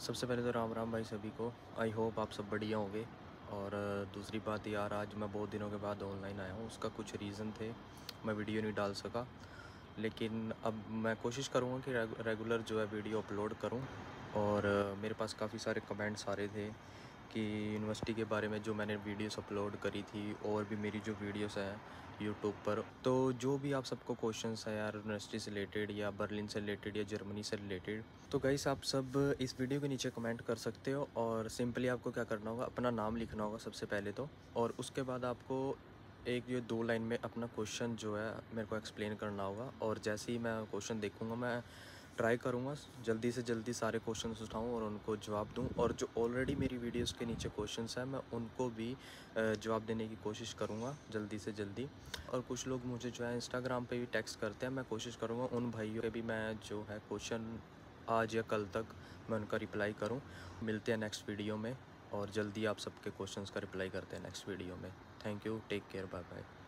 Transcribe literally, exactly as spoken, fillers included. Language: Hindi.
सबसे पहले तो राम राम भाई सभी को। आई होप आप सब बढ़िया होंगे। और अ, दूसरी बात यार, आज मैं बहुत दिनों के बाद ऑनलाइन आया हूँ, उसका कुछ रीज़न थे, मैं वीडियो नहीं डाल सका। लेकिन अब मैं कोशिश करूँगा कि रेगु, रेगुलर जो है वीडियो अपलोड करूँ। और अ, मेरे पास काफ़ी सारे कमेंट्स आ रहे थे कि यूनिवर्सिटी के बारे में जो मैंने वीडियोस अपलोड करी थी, और भी मेरी जो वीडियोस हैं यूट्यूब पर, तो जो भी आप सबको क्वेश्चंस हैं यार यूनिवर्सिटी से रिलेटेड या बर्लिन से रिलेटेड या जर्मनी से रिलेटेड, तो गाइस आप सब इस वीडियो के नीचे कमेंट कर सकते हो। और सिंपली आपको क्या करना होगा, अपना नाम लिखना होगा सबसे पहले तो, और उसके बाद आपको एक ये दो लाइन में अपना क्वेश्चन जो है मेरे को एक्सप्लेन करना होगा। और जैसे ही मैं क्वेश्चन देखूंगा, मैं ट्राई करूंगा जल्दी से जल्दी सारे क्वेश्चंस उठाऊं और उनको जवाब दूं। और जो ऑलरेडी मेरी वीडियोस के नीचे क्वेश्चंस हैं, मैं उनको भी अ, जवाब देने की कोशिश करूंगा जल्दी से जल्दी। और कुछ लोग मुझे जो है इंस्टाग्राम पे भी टेक्स्ट करते हैं, मैं कोशिश करूंगा उन भाइयों के भी मैं जो है क्वेश्चन आज या कल तक मैं उनका रिप्लाई करूं। मिलते हैं नेक्स्ट वीडियो में, और जल्दी आप सबके क्वेश्चंस का रिप्लाई करते हैं नेक्स्ट वीडियो में। Thank you, take care, bye bye.